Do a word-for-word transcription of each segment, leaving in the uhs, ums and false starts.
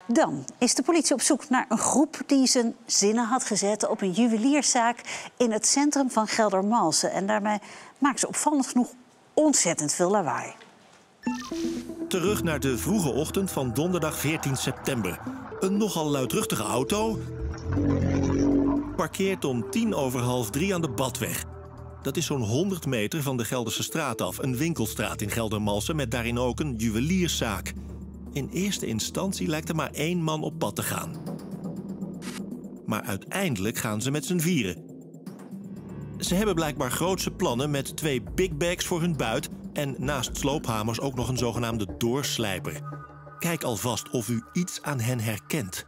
Dan is de politie op zoek naar een groep die zijn zinnen had gezet op een juwelierszaak in het centrum van Geldermalsen. En daarmee maken ze opvallend genoeg ontzettend veel lawaai. Terug naar de vroege ochtend van donderdag veertien september. Een nogal luidruchtige auto parkeert om tien over half drie aan de Badweg. Dat is zo'n honderd meter van de Gelderse straat af. Een winkelstraat in Geldermalsen met daarin ook een juwelierszaak. In eerste instantie lijkt er maar één man op pad te gaan. Maar uiteindelijk gaan ze met z'n vieren. Ze hebben blijkbaar grootse plannen met twee big bags voor hun buit en naast sloophamers ook nog een zogenaamde doorslijper. Kijk alvast of u iets aan hen herkent.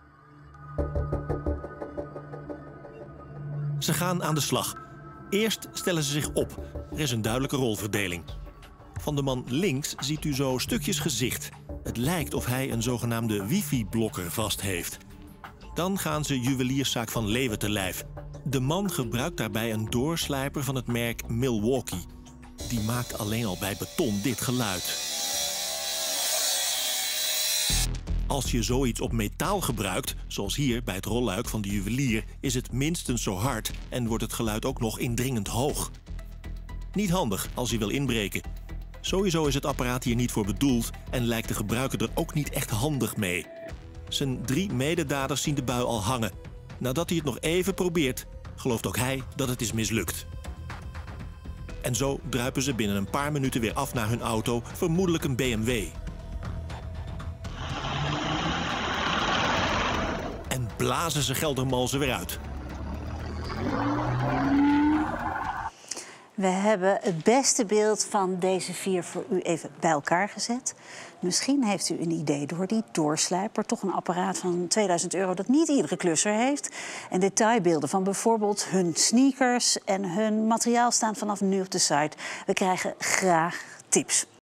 Ze gaan aan de slag. Eerst stellen ze zich op. Er is een duidelijke rolverdeling. Van de man links ziet u zo stukjes gezicht. Het lijkt of hij een zogenaamde wifi-blokker vast heeft. Dan gaan ze juwelierszaak Van Leeuwen te lijf. De man gebruikt daarbij een doorslijper van het merk Milwaukee. Die maakt alleen al bij beton dit geluid. Als je zoiets op metaal gebruikt, zoals hier bij het rolluik van de juwelier, is het minstens zo hard en wordt het geluid ook nog indringend hoog. Niet handig als je wil inbreken. Sowieso is het apparaat hier niet voor bedoeld en lijkt de gebruiker er ook niet echt handig mee. Zijn drie mededaders zien de bui al hangen. Nadat hij het nog even probeert, gelooft ook hij dat het is mislukt. En zo druipen ze binnen een paar minuten weer af naar hun auto, vermoedelijk een B M W. En blazen ze Geldermalsen weer uit. We hebben het beste beeld van deze vier voor u even bij elkaar gezet. Misschien heeft u een idee door die doorslijper, toch een apparaat van tweeduizend euro dat niet iedere klusser heeft. En detailbeelden van bijvoorbeeld hun sneakers en hun materiaal staan vanaf nu op de site. We krijgen graag tips.